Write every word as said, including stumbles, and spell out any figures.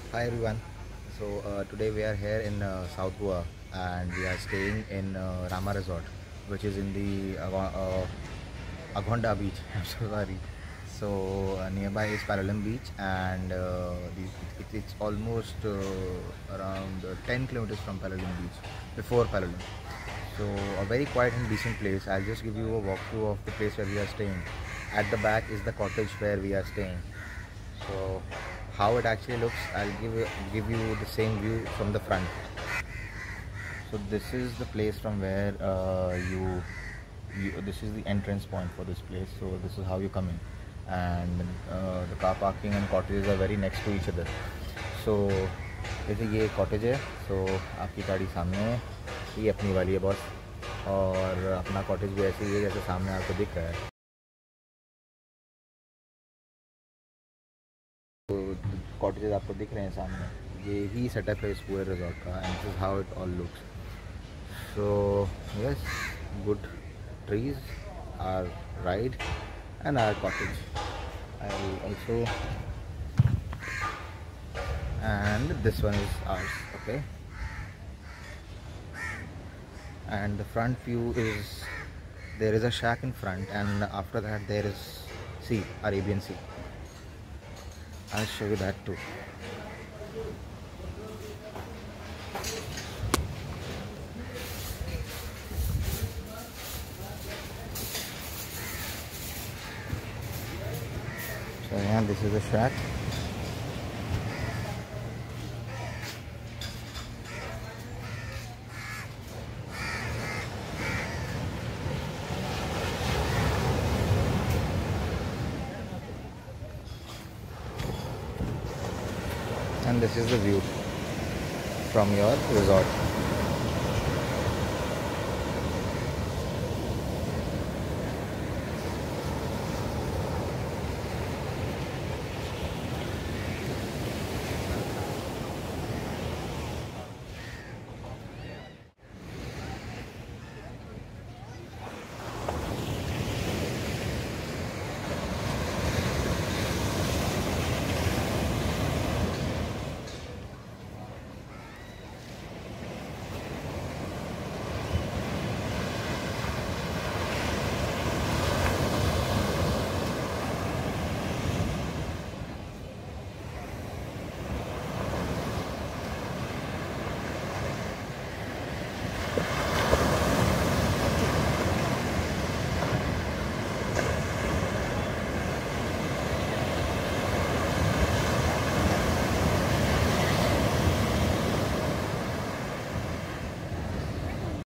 Hi everyone. So uh, today we are here in uh, South Goa and we are staying in uh, Rama Resort, which is in the Agwa- uh, Agonda beach. I'm so sorry. So uh, nearby is Palolem beach and uh, the, it, it's almost uh, around uh, ten kilometers from Palolem beach, before Palolem. So a very quiet and decent place. I'll just give you a walkthrough of the place where we are staying. At the back is the cottage where we are staying. So how it actually looks, I'll give you, give you the same view from the front. So this is the place from where uh, you, you this is the entrance point for this place. So this is how you come in, and uh, the car parking and cottages are very next to each other. So जैसे ये cottage है, so आपकी गाड़ी सामने है, ये अपनी वाली है बॉस, और अपना कॉटेज भी ऐसे ही है जैसे सामने आपको दिख रहा है. तो कॉटेजेस आपको दिख रहे हैं सामने, ये ही सेटअप है इस पूरे रिजॉर्ट का, and this is how it all looks. So yes, good trees, our ride and our cottage. I also, and this one is ours. Okay, and the front view is, there is a shack in front, and after that there is sea, Arabian Sea. I'll show you that too. So yeah, this is the shack. And this is the view from your resort.